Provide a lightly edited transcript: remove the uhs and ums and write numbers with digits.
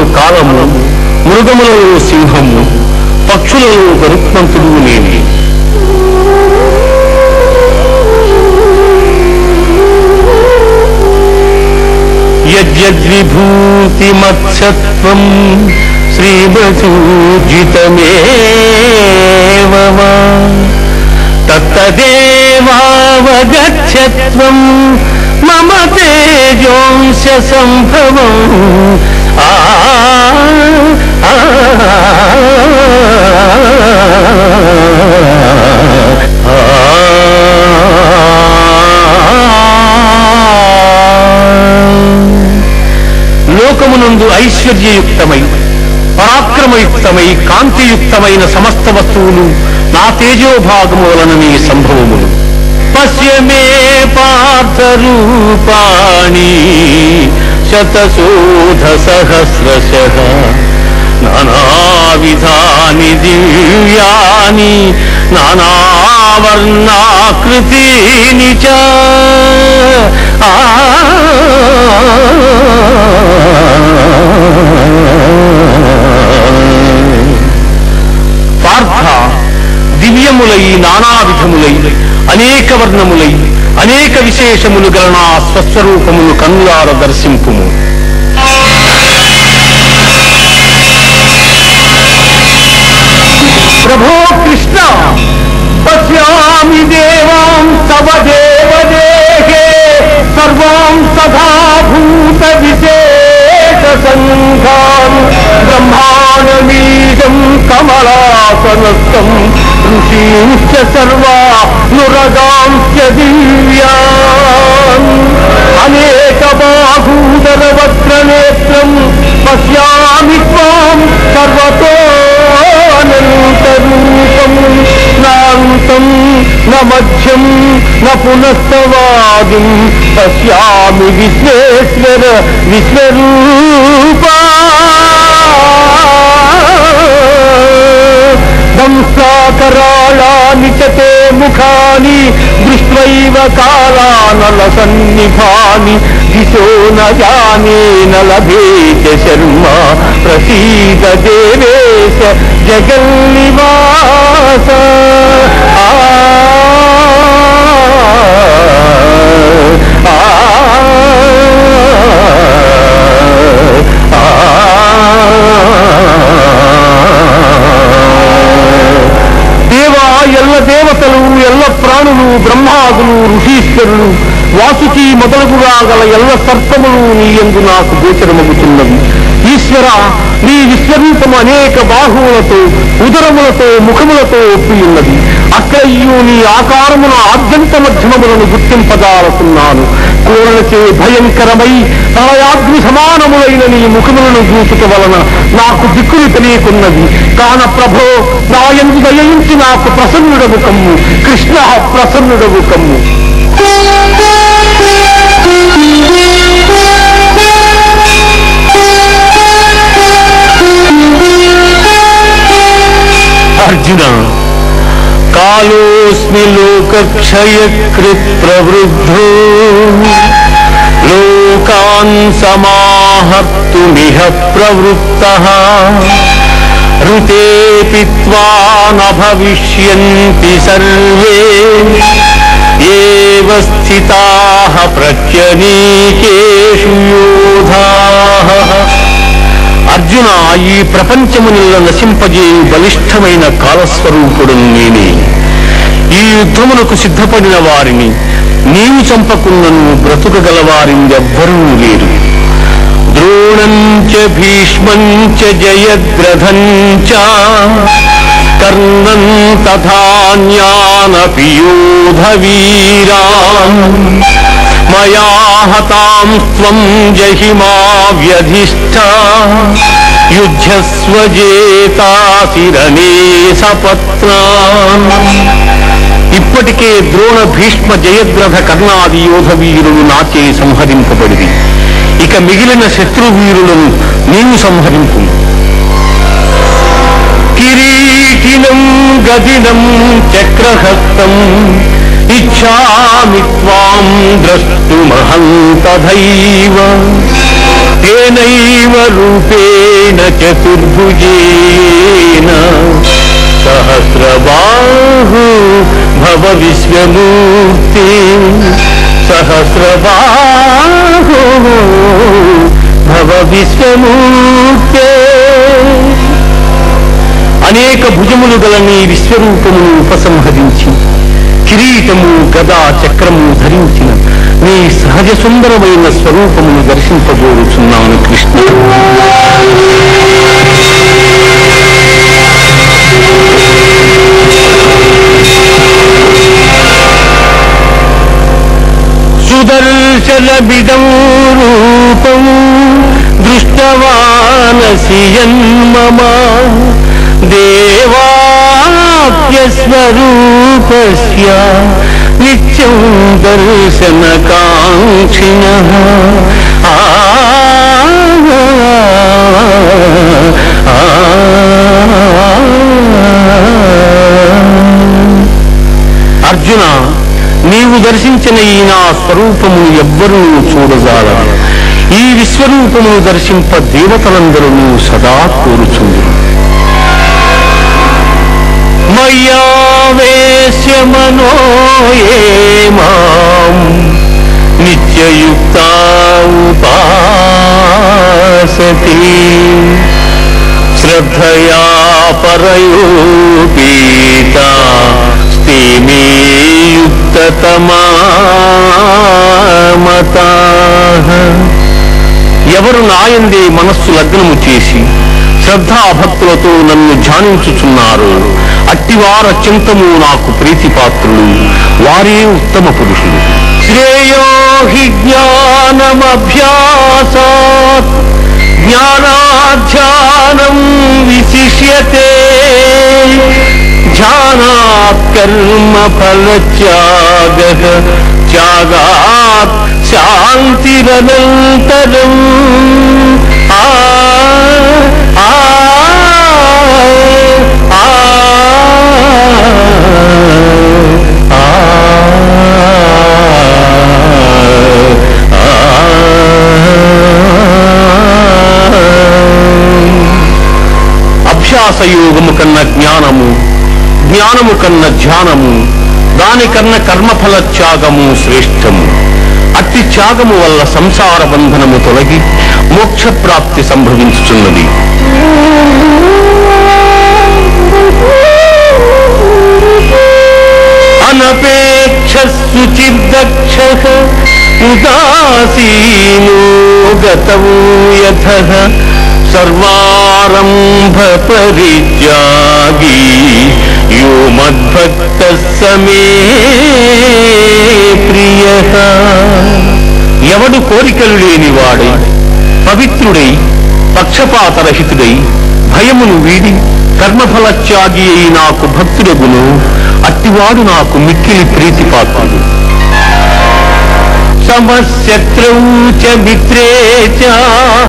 కాలము, మృగములలో సింహము, పక్షులలో గరుత్మంతుడు నేనే. యద్యద్విభూతి మత్సత్వం శ్రీమధూజితమేవ వా తత్తదేవావగచ్చత్వం మమ తేజోంశ సంభవం. లోకమునందు ఐశ్వర్యయుక్తమై పరాక్రమయుక్తమై కాంతియుక్తమైన సమస్త వస్తువులు నా తేజోభాగము వలననే సంభవములు. పశ్య మే పార్థ రూపాణి శతశోధ సహస్రశః నానావిధాని దివ్యాని నానావర్ణాకృతీని చ. పార్థ, దివ్యములై నానావిధములై అనేక వర్ణములై అనేక విశేషములు గల నా స్వస్వరూపమును కన్నులార దర్శింపుము. ప్రభో కృష్ణ, పశ్యామి దేవాం తవ దేవదేహే సర్వాం సదా భూత విశేష సంఘాం బ్రహ్మాండమీశం కమలాసనస్థం ఋషీంశ్చ సర్వా నురగాంశ్చ దివ్యాన్ అనేక బాహూదర వక్రనేత్రం పశ్యామి త్వాం సర్వతోనంతరూపం నాంతం న మధ్యం న పునస్తవాదిం పశ్యామి విశ్వేశ్వర విశ్వరూపా. దంసాకరాళాని చ తే ముఖాని దృష్ట్వైవ కాలానలసన్నిభాని దిశో న జానే న లభేత శర్మ ప్రసీద దేవేశ జగన్నివాస. ఎల్ల దేవతలు, ఎల్ల ప్రాణులు, బ్రహ్మాదులు, ఋషీశ్వరులు, వాసుకి మొదలుగుగా గల ఎల్ల సర్పములు నీ యందు నాకు గోచరమగుతున్నవి. ఈశ్వర, నీ విశ్వరూపము అనేక బాహువులతో, ఉదరములతో, ముఖములతో ఒప్పి ఉన్నది. అక్కడయ్యూ నీ ఆకారమున ఆద్యంత మధ్యమములను గుర్తింపజాలకున్నాను. కోరలచే భయంకరమై ప్రళయాగ్ని సమానములైన నీ ముఖములను చూచుట వలన నాకు దిక్కులు తెలియకున్నది. కాన ప్రభో, నా యందు దయించి నాకు ప్రసన్నుడవు కమ్ము. కృష్ణ, ప్రసన్నుడవు కమ్ము. అర్జున, కాలోస్మి లోకక్షయకృత్ ప్రవృద్ధో లోకాన్ సమాహర్తుమిహ ప్రవృత్తః ఋతే పిత్వా న భవిష్యంతి సర్వే ఏవ స్థితాః ప్రత్యనీకేషు యోధాః. అర్జున, ఈ ప్రపంచమునిల్ల నశింపజేయు బలిష్టమైన కాలస్వరూపుడు నేనే. ఈ యుద్ధమునకు సిద్ధపడిన వారిని నీవు చంపకున్నను బ్రతుకగలవారిని ఎవ్వరూ లేరు. ద్రోణంచ భీష్మంచ జయద్రథంచ కర్ణం తథాన్యానపి యోధవీరాన్ మయా హతాం త్వం జహిమా వ్యధిష్ఠ యుద్ధస్వ జేతాసి రణే సపత్నాన్. ఇప్పటికే ద్రోణ, భీష్మ, జయద్రథ, కర్ణాది యోధవీరులు నాచే సంహరింపబడిది. ఇక మిగిలిన శత్రువీరులను నీవు సంహరింపు. కిరీటినం గదినం చక్రహస్తం ఇచ్ఛామి త్వాం ద్రష్టుమహం తథైవ తేనైవ రూపేణ చతుర్భుజేన సహస్రబాహు భవ విశ్వమూర్తి సహస్రబాహు భవ విశ్వమూర్తే. అనేక భుజములు గల నీ విశ్వరూపమును ఉపసంహరించి కిరీటము గదా చక్రము ధరించిన నీ సహజ సుందరమైన స్వరూపమును దర్శింపబోరుచున్నాను కృష్ణ. సుదర్శనమిదం రూపం దృష్టవానసి యన్మమ దేవాప్యస్వరూపస్య నిత్యం దర్శనకాంక్షిణః. అర్జున, నీవు దర్శించిన ఈ నా స్వరూపమును ఎవ్వరూ చూడజాలరు. ఈ విశ్వరూపమును దర్శింప దేవతలందరూ సదా కోరుచుందురు. మయ్యావేశ్య మనో యే మాం నిత్యయుక్తా ఉపాసతే శ్రద్ధయా పరయోపీతా స్తే మే యుక్తతమా మతాః. ఎవరు నాయందే మనస్సు లగ్నము చేసి శ్రద్ధాభక్తులతో నన్ను ధ్యానించుచున్నారు, అట్టివార చింతము నాకు ప్రీతిపాత్రులు, వారే ఉత్తమ పురుషులు. శ్రేయో హి జ్ఞానమభ్యాసాత్ జ్ఞానాధ్యానం విశిష్యతే ధ్యానాత్ కర్మ ఫలత్యాగః త్యాగాత్ శాంతిరనంతరం. అభ్యాసయోగము కన్న జ్ఞానము, జ్ఞానము కన్న ధ్యానము, దానికన్నా కర్మఫల త్యాగము శ్రేష్టము. అట్టి త్యాగము వల్ల సంసార బంధనము తొలగి మోక్ష ప్రాప్తి సంభవించుచున్నది. అనపేక్ష శుచిర్దక్షః ఉదాసీనో గతవో యథః సర్వారంభ పరిత్యాగీ యో మద్భక్తః స మే ప్రియః. ఎవడు కోరికలు లేనివాడై పవిత్రుడై పక్షపాతరహితుడై భయమును వీడి కర్మఫల త్యాగి అయి నాకు భక్తుడగును, అట్టివాడు నాకు మిక్కిలి ప్రీతిపాత్రుడు. సమశత్రౌ చ మిత్రే చ